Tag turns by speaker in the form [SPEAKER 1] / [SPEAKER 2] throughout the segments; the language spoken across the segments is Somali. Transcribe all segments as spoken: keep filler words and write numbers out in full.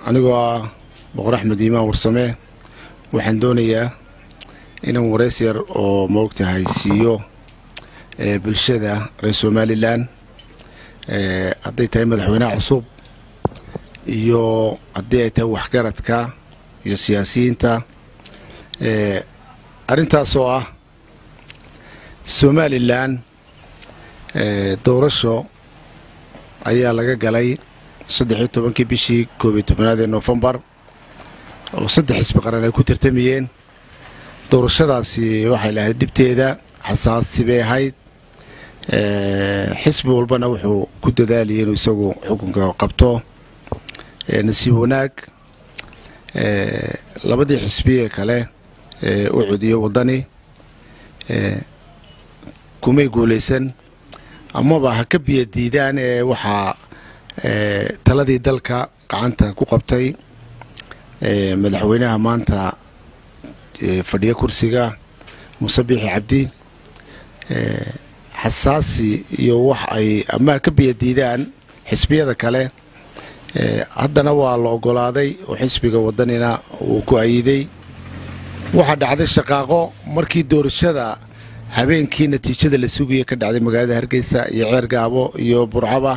[SPEAKER 1] anigoo boqor Axmed Iimaan Warsame waxaan doonayaa inaan wareys yar oo moogtahay siiyo ee bulshada reer Somaliland ee haday tahay madaxweynaha cusub iyo haday ay tahay waxgaradka iyo siyaasiyiinta ee arintaas oo ah Somaliland ee doorasho ayaa laga galay saddex iyo tobankii bishii koob iyo tobnaad ee November oo saddex xisbi qaran ay ku tartamiyeen doorashadaasi waxay lahayd dibteeda xasaasi bay ahayd ee xisbi walbana wuxuu ku dadaaliyay inuu isagu xukunka qabto ee nasiib wanaag ee labadii xisbi kale ee u codiyay wadani ee kumay guuleysan ama ba ka biyadiidaan ee waxa ee taladii dalka gacanta ku qabtay ee madaxweynaha maanta ee fadhiya kursiga Muuse Biixi Cabdi ee xasaasi iyo wax ay ama ka biyadiidaan xisbiyada kale ee haddana waa la ogolaaday oo xisbiga wadanina uu ku ayiday waxa dhacday shaqaaqo markii doorashada habeenkii natiijada la sugayay ka dhacday magaalada Hargeysa iyo Ceergaabo iyo Burcaba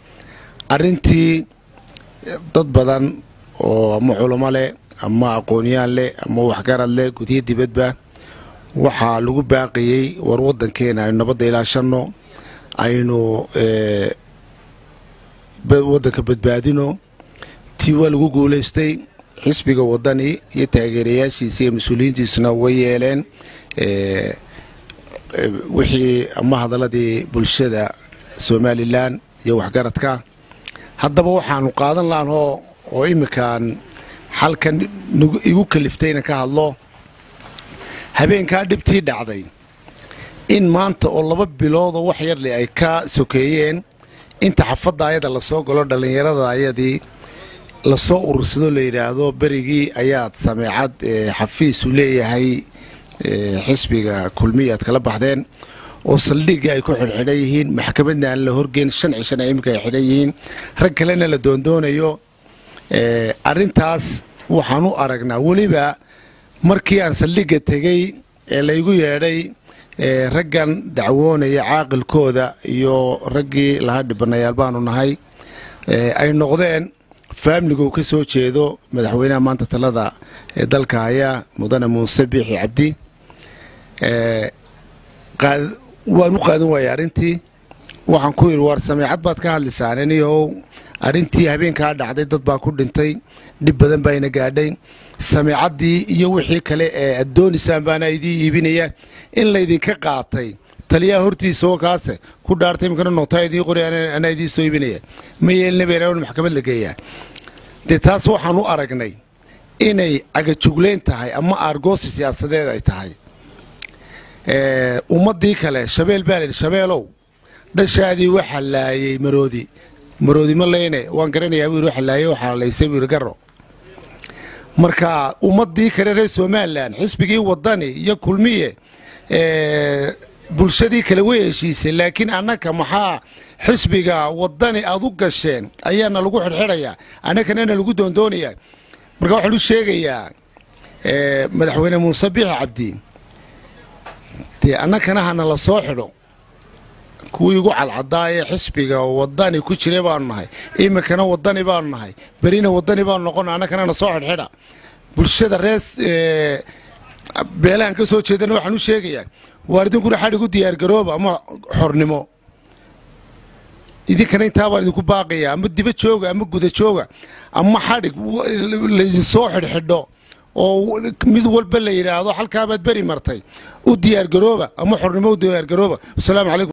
[SPEAKER 1] arintii dad badan oo ama culamo leh ama aqooniyaan leh ama waxgarad leh gudiye dibadba waxa lagu baaqiyay war wadankeena ay nabad ilaashano aynu ee wadanka badbaadino tii waa lagu guuleystay xisbiga wadani iyo taageerayaashiisa iyo mas'uuliyiintiisuna way yeeleen ee wixii ama hadaladii bulshada Somaliland iyo waxgaradka haddaba waxaanu qaadan laanoo oo imikaan halkan igu kaliftayna ka hadlo habeenka dhibtii dhacday in maanta oo laba bilood oo wax yar leh ay ka sokeeyeen inta xafada ayada la soo galo dhalinyarada ayadii la soo urursado la yiraahdo berigii ayaad sameecad xafiis u leeyahay xisbiga kulmiyaad kala baxdeen oo saldhiga ay ku xirxidhan yihiin maxkamadna aan la horgeyn shan cishan ay imika xidhan yihiin rag kalena la doondoonayo ee arintaas waxaan u aragnaa waliba markii aan saldhiga tagay ee la igu yeedhay ee raggan dacwoonaya caaqilkooda iyo raggii laha dhibanayaal baanu nahay ee ay noqdeen family-gu ka soo jeedo madaxweynaha maanta talada ee dalka haya mudane Muuse Biixi Cabdi ee qaad waan u qaadan waayay arintii waxaan ku yiri war sameecad baad ka hadlisaan aniyo arintii habeenka dhacday dad baa ku dhintay dib badan baa ina gaadhay sameecadii iyo wixii kale ee adoonisan baana idii iibinaya in la idin ka qaatay taliya hortiisa oo kaase ku dhaartay imkana nootayadii qoriyaan ana idii soo iibinaya ma yeelna beeraan maxkamad la geeyaa de taas waxaan u aragnay inay agajugleen tahay ama argoosi siyaasadeed ay tahay ee ummadii kale shabeel baalil shabeelow dhashaadii waxa laayay maroodi maroodi ma leeyne waan garanayaa wiil waxa laayay waxa laysay wiil garo marka ummadii kale reer Somaliland xisbigii wadani iyo kulmiye ee bulshadii kale way heshiisay laakiin annaka maxaa xisbiga wadani aad u gasheen ayaana lagu xirxirayaa annakana lagu doondoonayaa marka waxa uu sheegayaa ee madaxweyne Muuse Biixi Cabdi tii annakana hana la soo xidho kuwii ugu cadcadaay xisbiga wadani ku jiray baan nahay imikana wadani baan nahay barina wadani baan noqon annakana soo xidhxidha bulshada rees ee beelaan ka soo jeedana waxaan u sheegayaa waaridinku xadhigu diyaar garooba ama xornimo idinkana inta baan idinku baaqaya ama diba jooga ama guda jooga ama xadhig la soo xidhxidho oo mid walba la yiraahdo halka baad bari martay u diyaar garooba ama xornimo u diyaar garooba. Assalaamu calaykum.